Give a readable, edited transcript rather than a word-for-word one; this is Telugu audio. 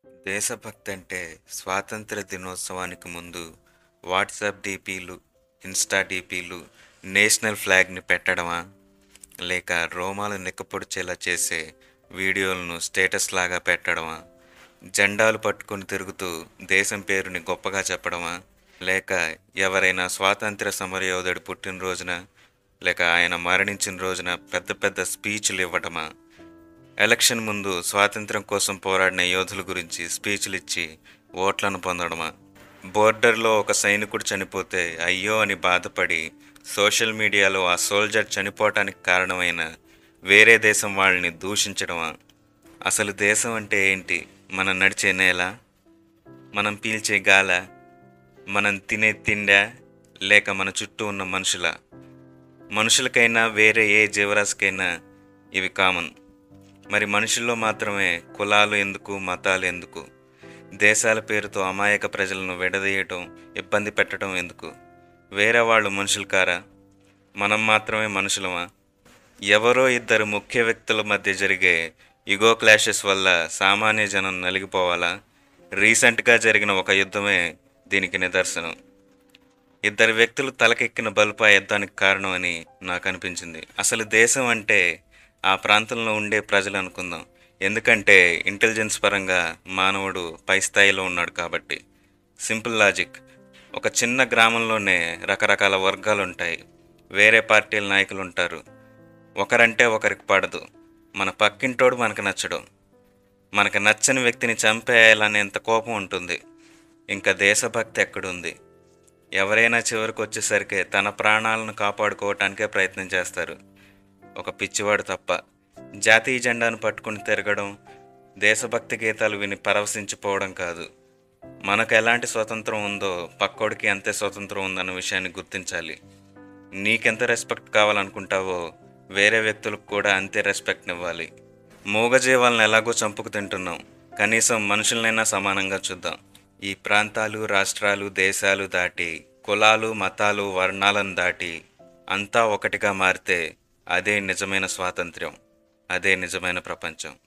దేశభక్తి అంటే స్వాతంత్ర దినోత్సవానికి ముందు వాట్సాప్ డీపీలు, ఇన్స్టా డీపీలు, నేషనల్ ఫ్లాగ్ని పెట్టడమా? లేక రోమాలు నిక్కపొడిచేలా చేసే వీడియోలను స్టేటస్ లాగా పెట్టడమా? జెండాలు పట్టుకొని తిరుగుతూ దేశం పేరుని గొప్పగా చెప్పడమా? లేక ఎవరైనా స్వాతంత్ర సమరయోధుడి పుట్టినరోజున లేక ఆయన మరణించిన రోజున పెద్ద పెద్ద స్పీచ్లు ఇవ్వటమా? ఎలక్షన్ ముందు స్వాతంత్రం కోసం పోరాడిన యోధుల గురించి స్పీచ్లు ఇచ్చి ఓట్లను పొందడమా? బోర్డర్లో ఒక సైనికుడు చనిపోతే అయ్యో అని బాధపడి సోషల్ మీడియాలో ఆ సోల్జర్ చనిపోవటానికి కారణమైన వేరే దేశం వాళ్ళని దూషించడమా? అసలు దేశం అంటే ఏంటి? మనం నడిచే నేల, మనం పీల్చే గాల, మనం తినే తిండా, లేక మన చుట్టూ ఉన్న మనుషులకైనా వేరే ఏ జీవరాశికైనా ఇవి కామన్. మరి మనుషుల్లో మాత్రమే కులాలు ఎందుకు, మతాలు ఎందుకు? దేశాల పేరుతో అమాయక ప్రజలను విడదీయటం, ఇబ్బంది పెట్టడం ఎందుకు? వేరే వాళ్ళు మనుషులు కారా? మనం మాత్రమే మనుషులమా? ఎవరో ఇద్దరు ముఖ్య వ్యక్తుల మధ్య జరిగే ఇగో క్లాషెస్ వల్ల సామాన్య జనం నలిగిపోవాలా? రీసెంట్గా జరిగిన ఒక యుద్ధమే దీనికి నిదర్శనం. ఇద్దరు వ్యక్తులు తలకెక్కిన బల్బు ఆ యుద్ధానికి కారణం అని నాకు అనిపించింది. అసలు దేశం అంటే ఆ ప్రాంతంలో ఉండే ప్రజలు అనుకుందాం. ఎందుకంటే ఇంటెలిజెన్స్ పరంగా మానవుడు పై స్థాయిలో ఉన్నాడు కాబట్టి. Simple logic. ఒక చిన్న గ్రామంలోనే రకరకాల వర్గాలు ఉంటాయి. వేరే పార్టీల నాయకులు ఉంటారు. ఒకరంటే ఒకరికి పడదు. మన పక్కింటోడు మనకు నచ్చడు. మనకు నచ్చని వ్యక్తిని చంపేయాలనేంత కోపం ఉంటుంది. ఇంకా దేశభక్తి ఎక్కడుంది? ఎవరైనా చివరికి వచ్చేసరికి తన ప్రాణాలను కాపాడుకోవటానికే ప్రయత్నం చేస్తారు, ఒక పిచ్చివాడు తప్ప. జాతీయ జెండాను పట్టుకుని తిరగడం, దేశభక్తి గీతాలు విని పరవశించిపోవడం కాదు. మనకు ఎలాంటి స్వతంత్రం ఉందో పక్కోడికి అంతే స్వతంత్రం ఉందన్న విషయాన్ని గుర్తించాలి. నీకెంత రెస్పెక్ట్ కావాలనుకుంటావో వేరే వ్యక్తులకు కూడా అంతే రెస్పెక్ట్ని ఇవ్వాలి. మూగజీవాలను ఎలాగో చంపుకు తింటున్నాం, కనీసం మనుషులనైనా సమానంగా చూద్దాం. ఈ ప్రాంతాలు, రాష్ట్రాలు, దేశాలు దాటి, కులాలు, మతాలు, వర్ణాలను దాటి అంతా ఒకటిగా మారితే అదే నిజమైన స్వాతంత్ర్యం, అదే నిజమైన ప్రపంచం.